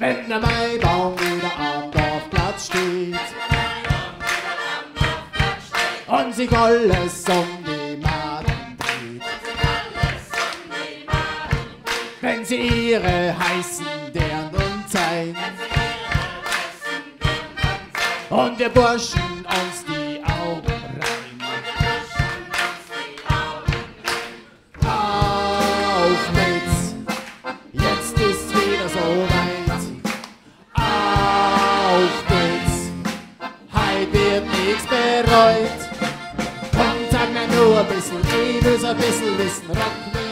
Wenn der Maibaum wieder am Dorfplatz steht und sich alles um die Maden dreht, wenn sie ihre heißen Dirndl zeigen und wir Burschen uns die Augen reiben. Auf geht's, jetzt ist wieder so weit. Auf geht's, heut wird nichts bereut. Und sag mir nur ein bisschen, ein bisschen Wissen, Rock